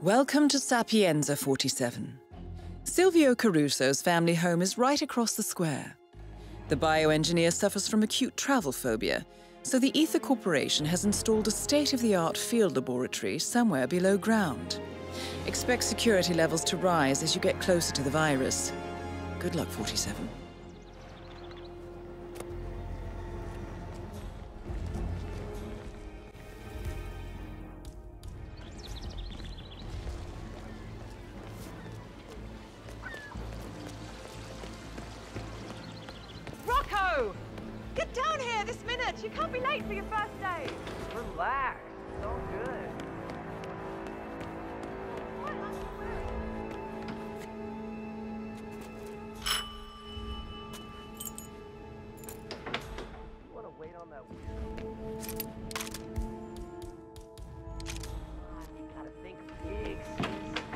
Welcome to Sapienza 47. Silvio Caruso's family home is right across the square. The bioengineer suffers from acute travel phobia, so the Ether Corporation has installed a state-of-the-art field laboratory somewhere below ground. Expect security levels to rise as you get closer to the virus. Good luck, 47. Get down here this minute! You can't be late for your first day! Relax. It's all good. What are you wearing? You want to wait on that weird... You gotta think big, sis.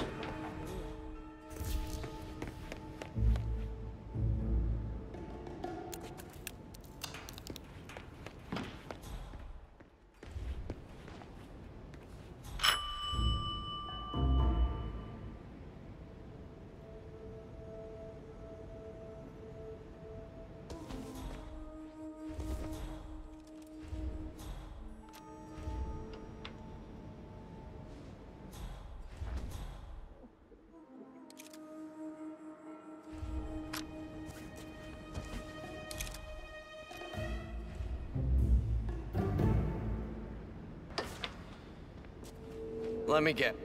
Let me get...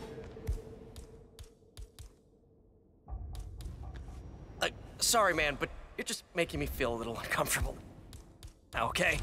sorry, man, but you're just making me feel a little uncomfortable. Okay?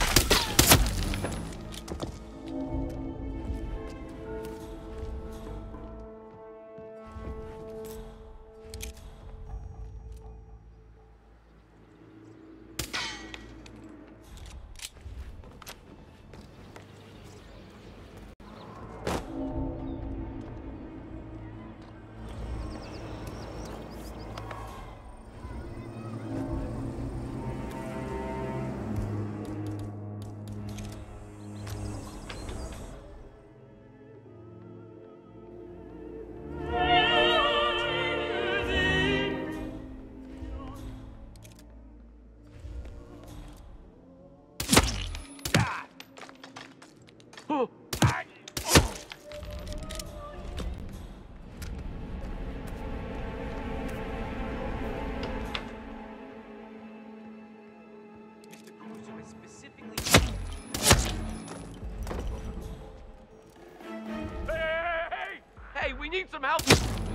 Hey, we need some help!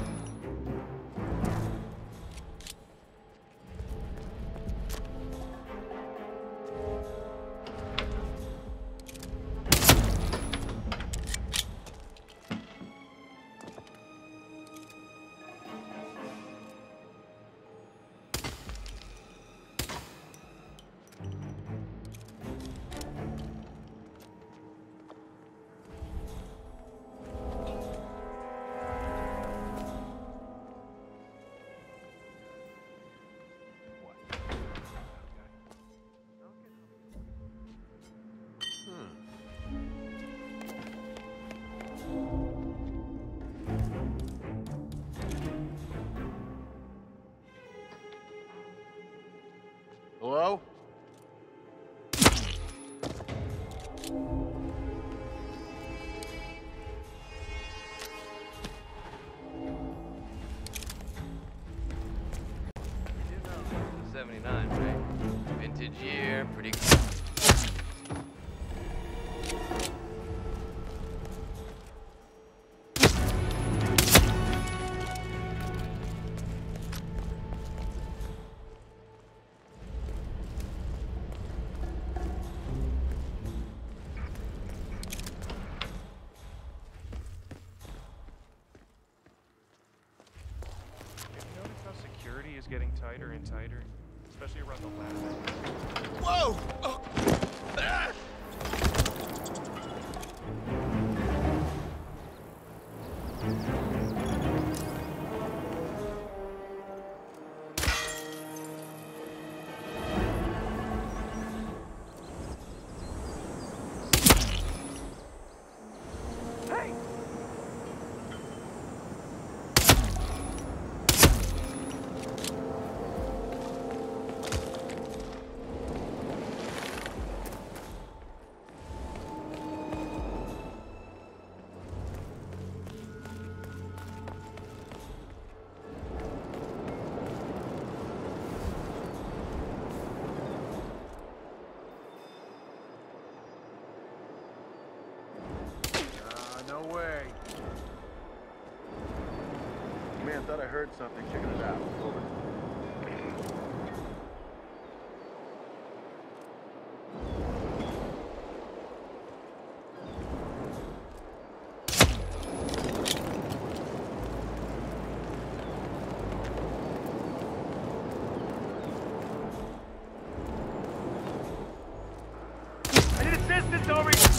Hello? You do know this is 79, right? Vintage year, pretty cool. Security is getting tighter and tighter, especially around the lab. Whoa! Oh. Ah! Hey! heard something. Checking it out. Over. I need assistance over here!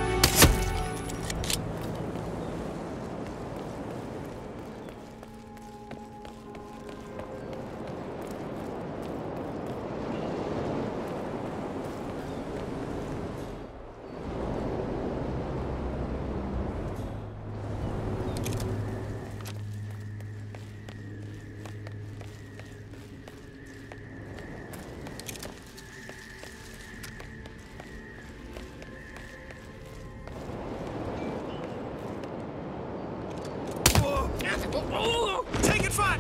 Take it fine!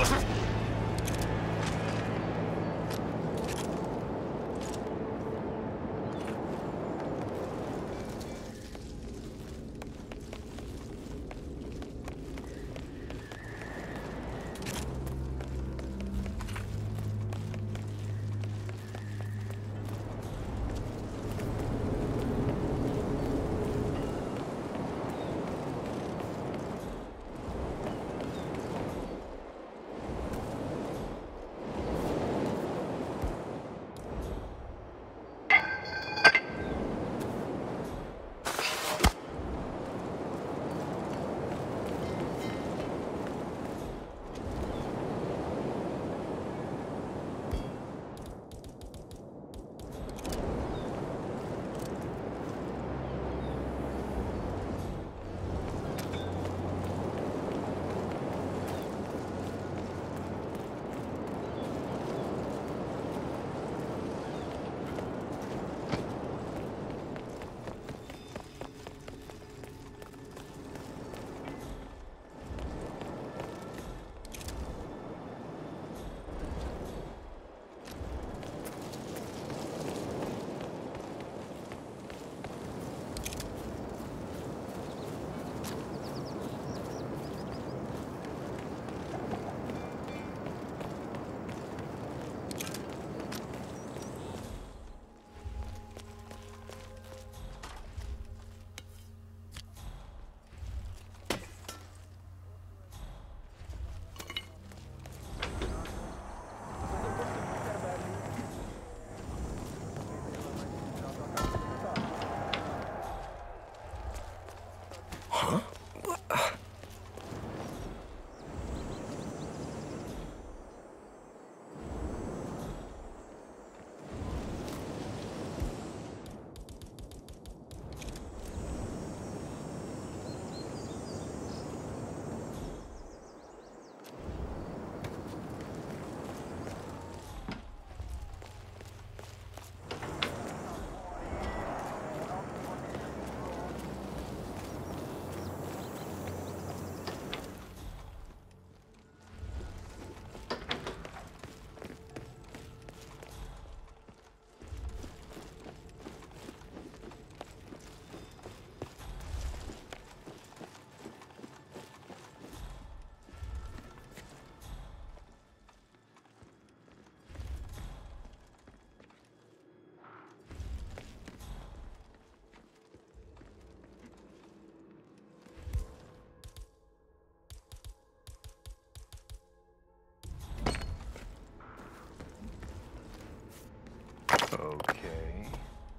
Okay.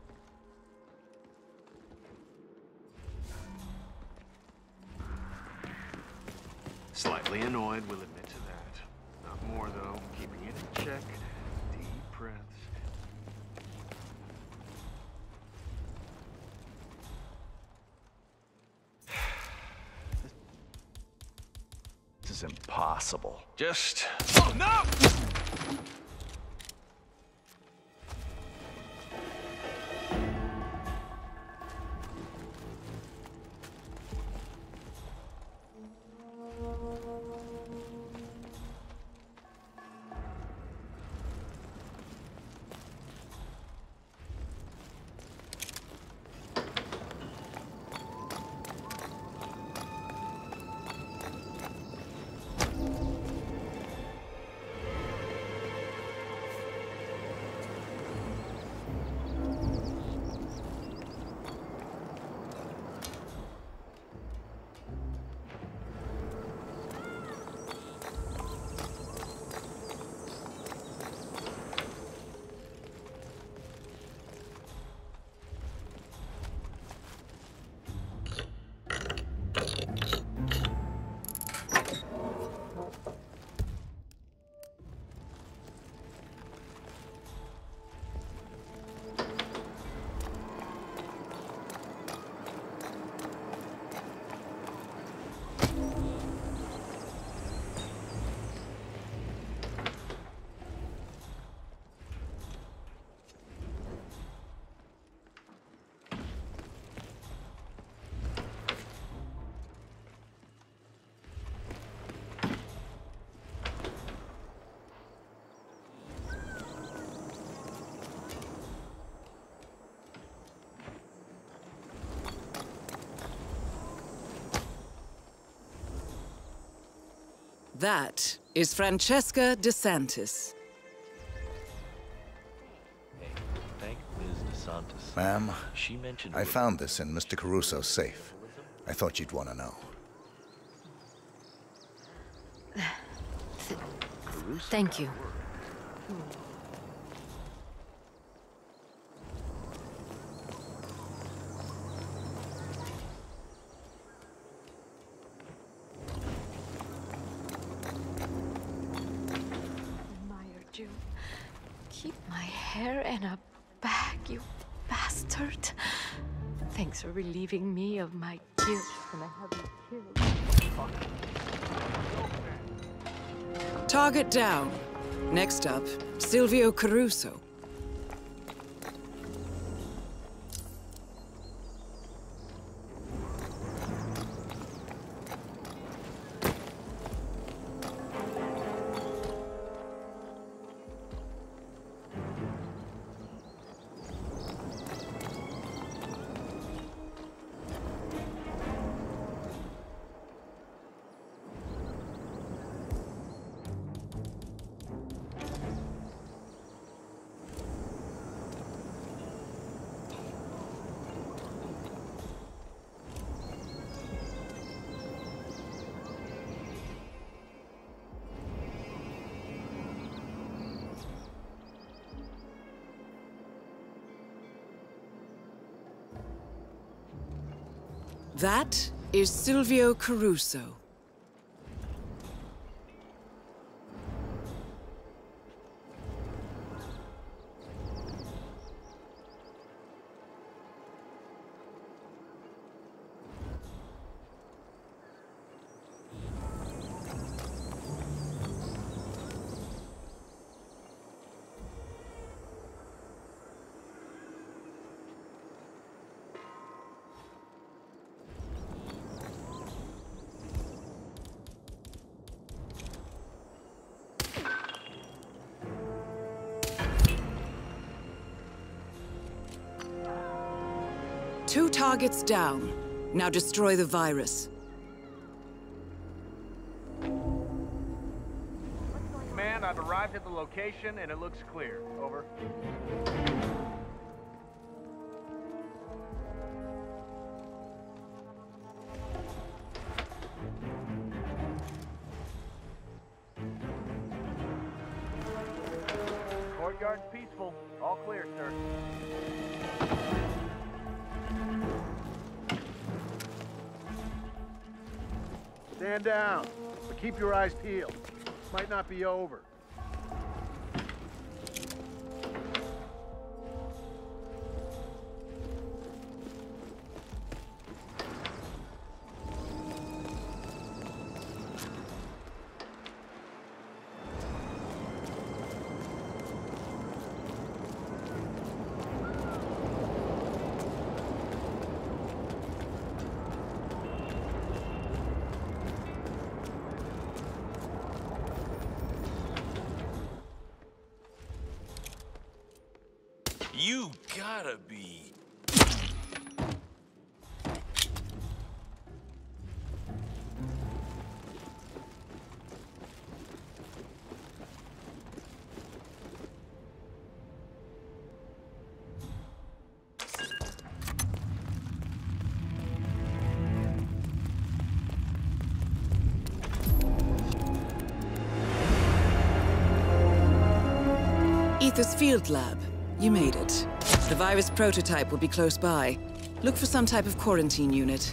Slightly annoyed, we'll admit to that. Not more, though. Keeping it in check. Deep breaths. This is impossible. Just... Oh, no! That is Francesca DeSantis. Hey, thank Ms. DeSantis. Ma'am, She mentioned I found this in Mr. Caruso's safe. I thought you'd want to know. Thank you. Admired you. Keep my hair in a bag, you bastard. Thanks for relieving me of my guilt when I have you killed. Target down. Next up, Silvio Caruso. That is Silvio Caruso. Two targets down. Now destroy the virus. Command, I've arrived at the location and it looks clear. Over. Courtyard's peaceful. All clear, sir. Stand down, but keep your eyes peeled. Might not be over. You gotta be. Ether's field lab. You made it. The virus prototype will be close by. Look for some type of quarantine unit.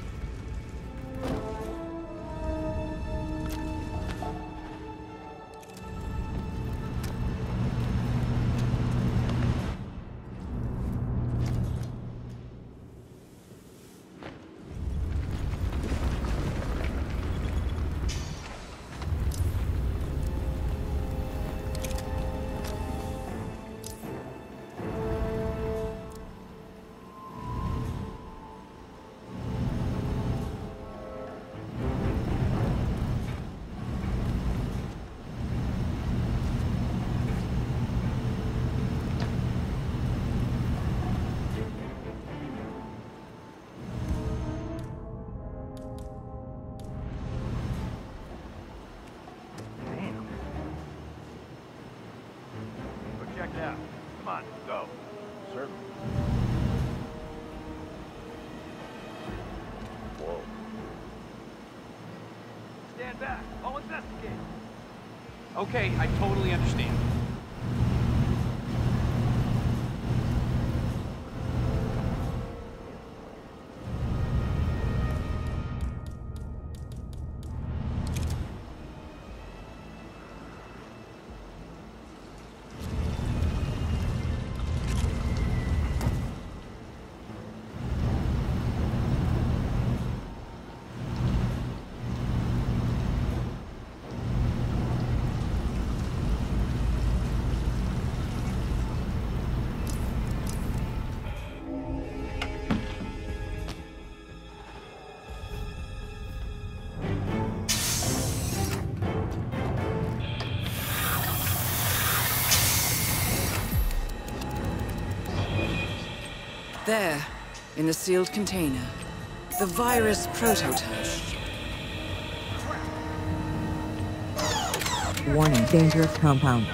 check it out. Come on, go. Certainly. Whoa. Stand back. I'll investigate. Okay, I totally understand. There, in the sealed container, the virus prototype. Warning, dangerous compound.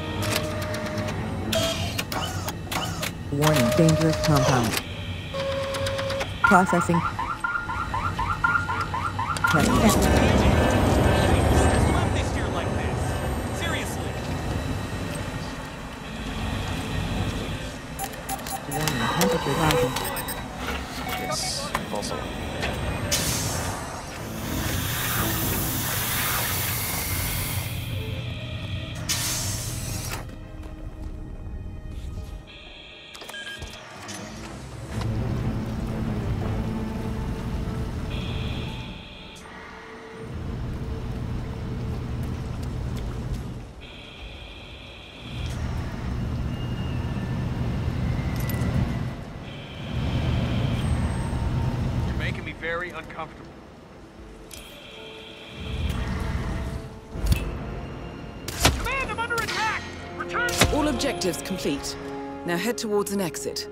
Warning, dangerous compound. Processing. Temperature rising. Yes, also. Very uncomfortable. Command, I'm under attack! Return! All objectives complete. Now head towards an exit.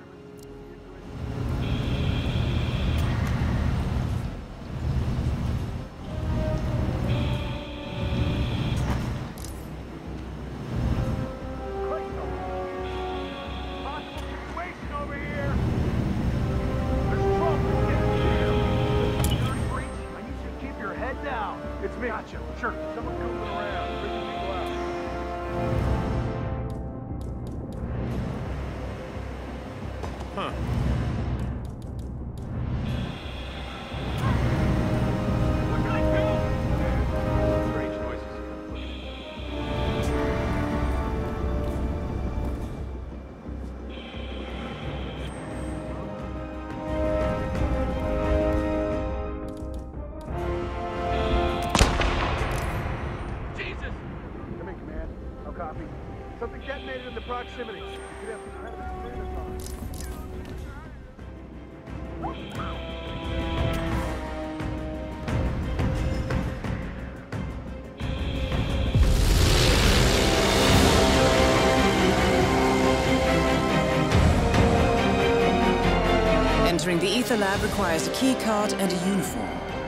Gotcha. Sure. Someone coming around. Bringing people out. Huh. What can I do? Strange noises. Copy. Something detonated in the proximity. You could have some kind of experience on it. Entering the ether lab requires a key card and a uniform.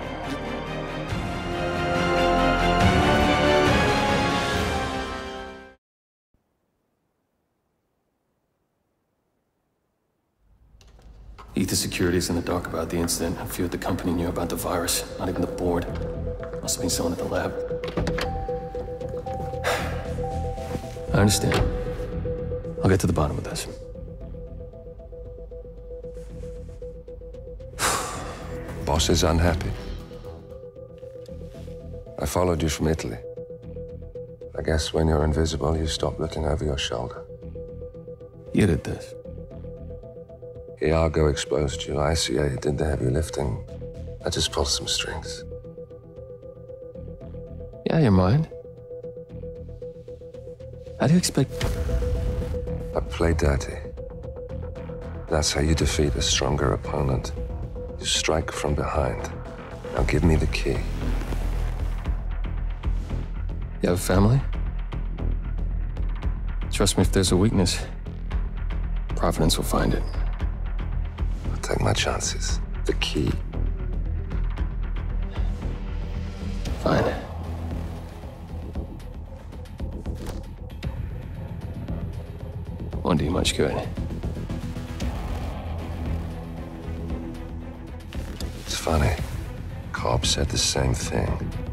Ether Security's in the dark about the incident. A few at the company knew about the virus. Not even the board. Must have been someone at the lab. I understand. I'll get to the bottom of this. Boss is unhappy. I followed you from Italy. I guess when you're invisible, you stop looking over your shoulder. You did this. Iago exposed you. ICA did the heavy lifting. I just pulled some strings. Yeah, you're mine. How do you expect... I play dirty. That's how you defeat a stronger opponent. You strike from behind. Now give me the key. You have a family? Trust me, if there's a weakness, Providence will find it. I'll take my chances. The key. Fine. won't do much good. It's funny. Cobb said the same thing.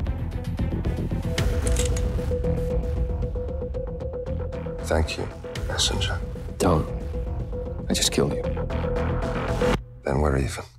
Thank you, messenger. Don't. I just killed you. Then we're even.